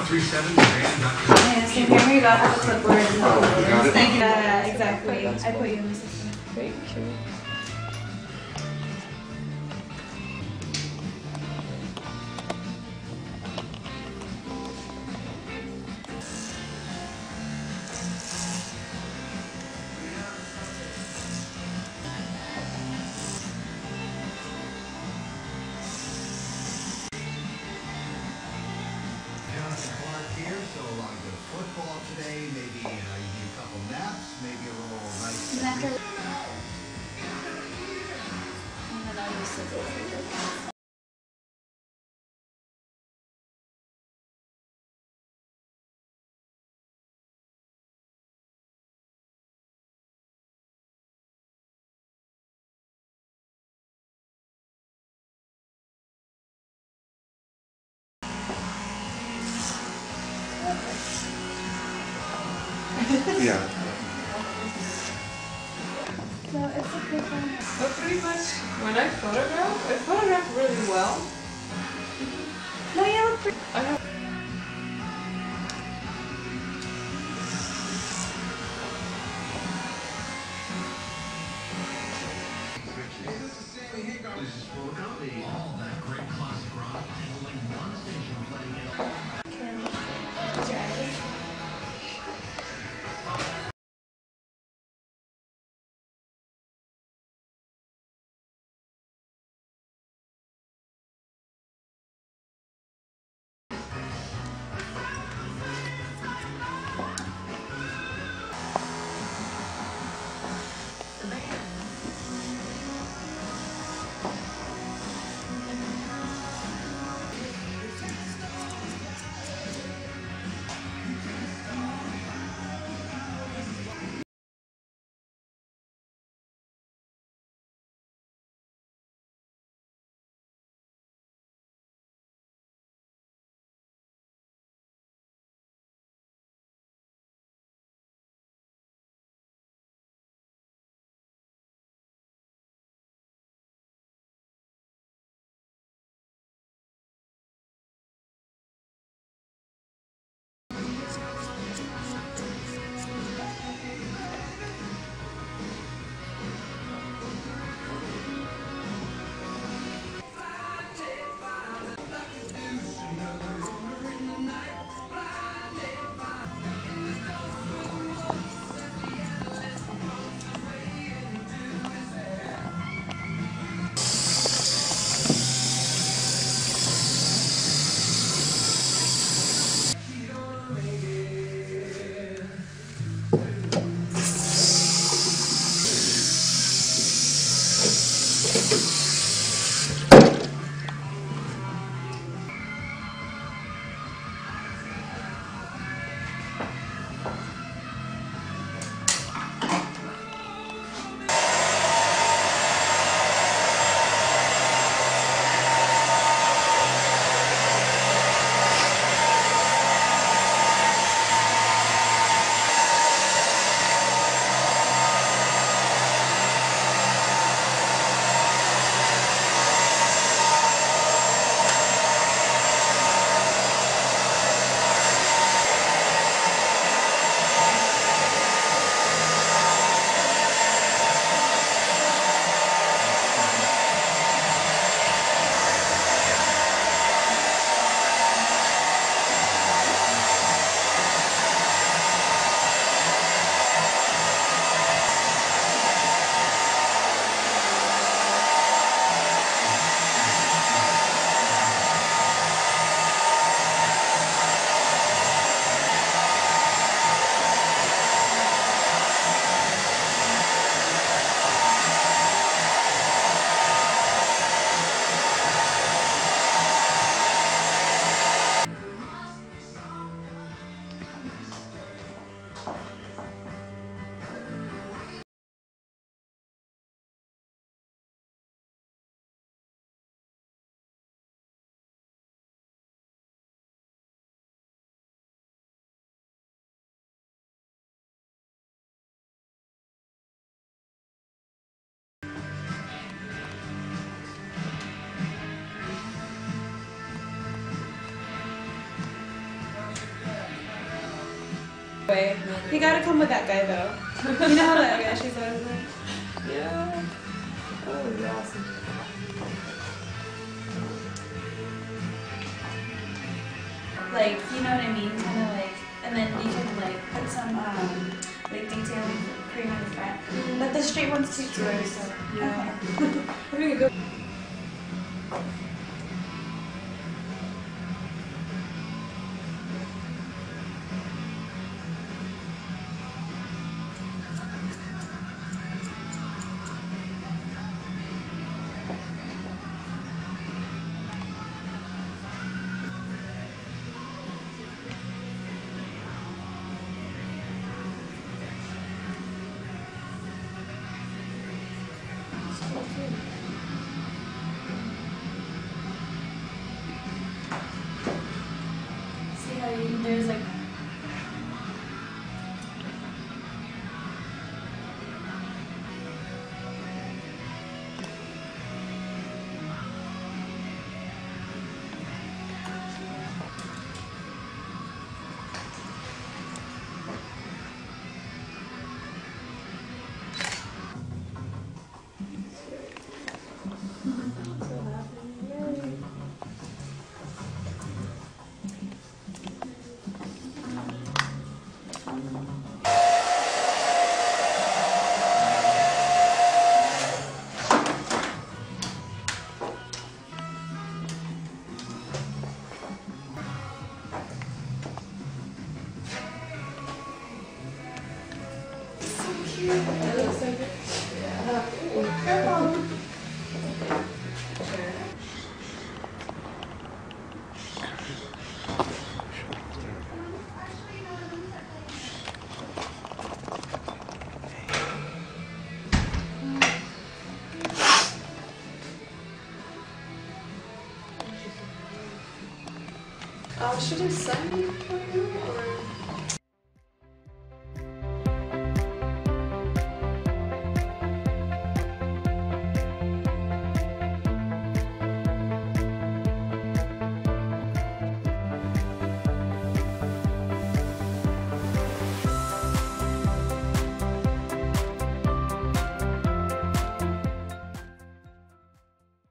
Yes, and here you go. I have a clipboard and all the Thank you. Exactly. I put you in the system. Thank you. Yeah. So it's a good one. But pretty much when I photograph really well. No, you look pretty. I have Wait, you gotta come with that guy though. You know how that guy she's over? Yeah. That would be awesome. Like, you know what I mean? Kind of like, and then you can like put some like detailing cream in the front. But the straight one's too too. So Yeah. okay. Having a good. See how there's like. That looks so good. Yeah. Careful. Should I send you or?